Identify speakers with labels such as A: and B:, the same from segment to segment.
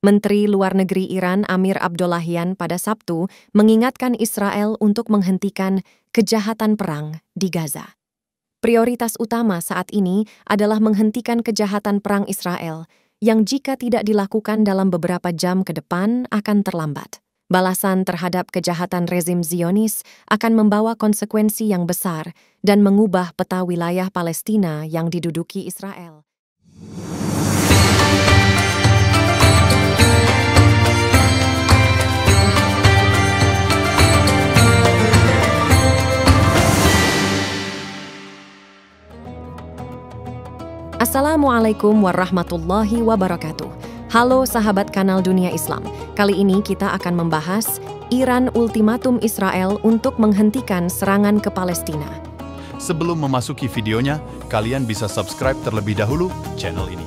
A: Menteri Luar Negeri Iran Amir Abdollahian pada Sabtu mengingatkan Israel untuk menghentikan kejahatan perang di Gaza. Prioritas utama saat ini adalah menghentikan kejahatan perang Israel, yang jika tidak dilakukan dalam beberapa jam ke depan akan terlambat. Balasan terhadap kejahatan rezim Zionis akan membawa konsekuensi yang besar dan mengubah peta wilayah Palestina yang diduduki Israel. Assalamualaikum warahmatullahi wabarakatuh. Halo sahabat kanal Dunia Islam. Kali ini kita akan membahas Iran ultimatum Israel untuk menghentikan serangan ke Palestina.
B: Sebelum memasuki videonya, kalian bisa subscribe terlebih dahulu channel ini.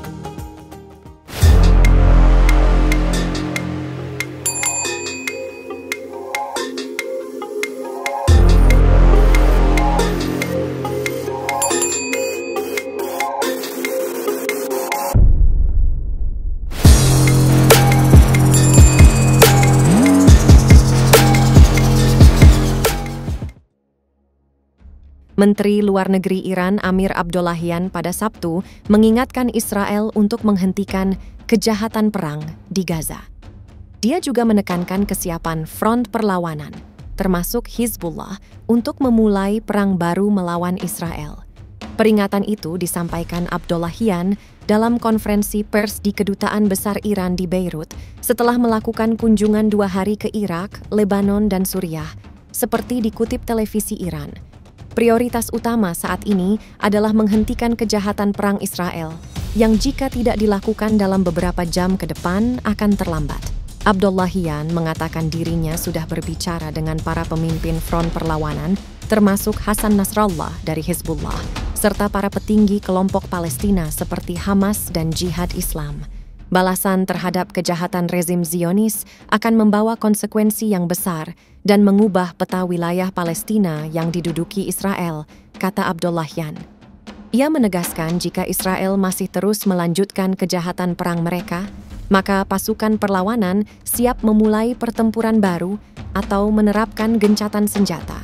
A: Menteri Luar Negeri Iran Amir Abdollahian pada Sabtu mengingatkan Israel untuk menghentikan kejahatan perang di Gaza. Dia juga menekankan kesiapan front perlawanan, termasuk Hizbullah, untuk memulai perang baru melawan Israel. Peringatan itu disampaikan Abdollahian dalam konferensi pers di Kedutaan Besar Iran di Beirut setelah melakukan kunjungan 2 hari ke Irak, Lebanon, dan Suriah, seperti dikutip televisi Iran. Prioritas utama saat ini adalah menghentikan kejahatan perang Israel, yang jika tidak dilakukan dalam beberapa jam ke depan akan terlambat. Abdollahian mengatakan dirinya sudah berbicara dengan para pemimpin front perlawanan, termasuk Hasan Nasrallah dari Hizbullah, serta para petinggi kelompok Palestina seperti Hamas dan Jihad Islam. Balasan terhadap kejahatan rezim Zionis akan membawa konsekuensi yang besar dan mengubah peta wilayah Palestina yang diduduki Israel, kata Abdollahian. Ia menegaskan jika Israel masih terus melanjutkan kejahatan perang mereka, maka pasukan perlawanan siap memulai pertempuran baru atau menerapkan gencatan senjata.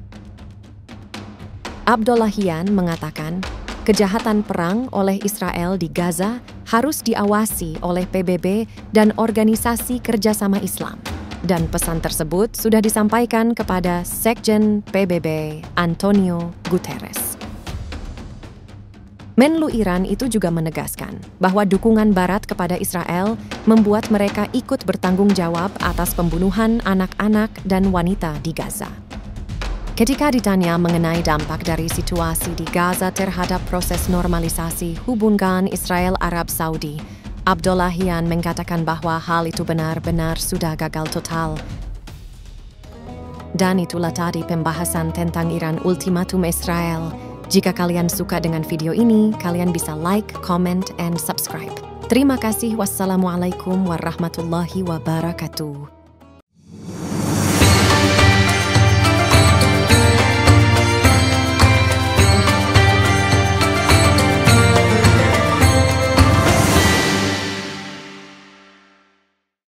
A: Abdollahian mengatakan, kejahatan perang oleh Israel di Gaza harus diawasi oleh PBB dan Organisasi Kerjasama Islam. Dan pesan tersebut sudah disampaikan kepada Sekjen PBB Antonio Guterres. Menlu Iran itu juga menegaskan bahwa dukungan Barat kepada Israel membuat mereka ikut bertanggung jawab atas pembunuhan anak-anak dan wanita di Gaza. Ketika ditanya mengenai dampak dari situasi di Gaza terhadap proses normalisasi hubungan Israel-Arab Saudi, Abdollahian mengatakan bahwa hal itu benar-benar sudah gagal total. Dan itulah tadi pembahasan tentang Iran ultimatum Israel. Jika kalian suka dengan video ini, kalian bisa like, comment, and subscribe. Terima kasih. Wassalamualaikum warahmatullahi wabarakatuh.